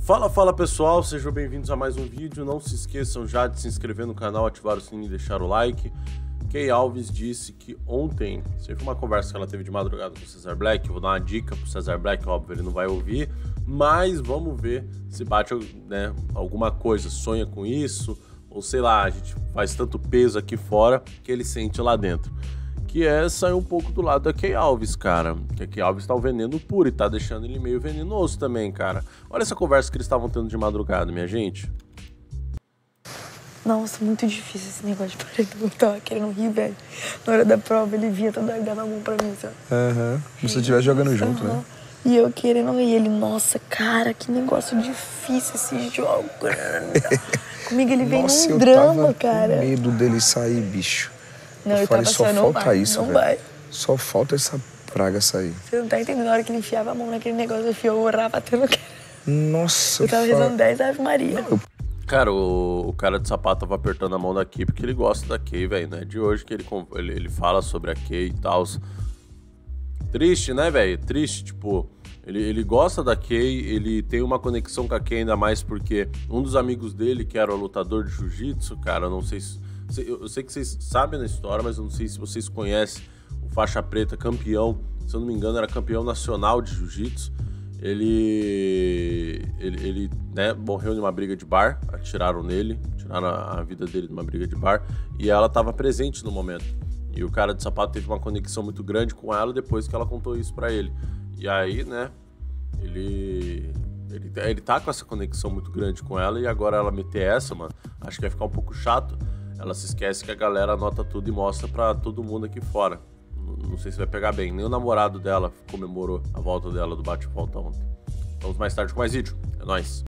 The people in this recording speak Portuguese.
Fala pessoal, sejam bem-vindos a mais um vídeo. Não se esqueçam já de se inscrever no canal, ativar o sininho e deixar o like. Kay Alves disse que ontem, isso aí foi uma conversa que ela teve de madrugada com o Cesar Black. Eu vou dar uma dica pro Cesar Black, óbvio, ele não vai ouvir, mas vamos ver se bate, né, alguma coisa, sonha com isso, ou sei lá, a gente faz tanto peso aqui fora que ele sente lá dentro. Que é sair um pouco do lado da Kay Alves, cara. Que a Kay Alves tá o veneno puro e tá deixando ele meio venenoso também, cara. Olha essa conversa que eles estavam tendo de madrugada, minha gente. Nossa, muito difícil esse negócio de paredão. Eu tava querendo rir, velho. Na hora da prova, ele via toda a dando a mão pra mim, sabe? Como se você estivesse jogando junto, né? E eu querendo rir. Ele, nossa, cara, que negócio difícil esse jogo. Comigo ele vem num drama, cara. Com medo dele sair, bicho. Não, eu tava só não falta vai, isso, não velho. vai. Só falta essa praga sair. Você não tá entendendo? Na hora que ele enfiava a mão naquele negócio, eu enfiava, eu orava até no cara. Nossa, eu tava rezando 10 Ave Maria. Cara, o cara de sapato tava apertando a mão da Kay porque ele gosta da Kay, velho, né? De hoje que ele fala sobre a Kay e tal. Triste, né, velho? Triste, tipo, ele gosta da Kay, ele tem uma conexão com a Kay ainda mais porque um dos amigos dele, que era o lutador de jiu-jitsu, cara, eu não sei se... Eu sei que vocês sabem da história, mas eu não sei se vocês conhecem o faixa preta, campeão, se eu não me engano, era campeão nacional de jiu-jitsu. Ele né, morreu numa briga de bar, atiraram nele, tiraram a vida dele numa briga de bar, e ela estava presente no momento. E o cara de sapato teve uma conexão muito grande com ela depois que ela contou isso pra ele. E aí, né, ele tá com essa conexão muito grande com ela, e agora ela meter essa, mano, acho que vai ficar um pouco chato. Ela se esquece que a galera anota tudo e mostra pra todo mundo aqui fora. Não sei se vai pegar bem. Nem o namorado dela comemorou a volta dela do bate-volta ontem. Vamos mais tarde com mais vídeo. É nóis.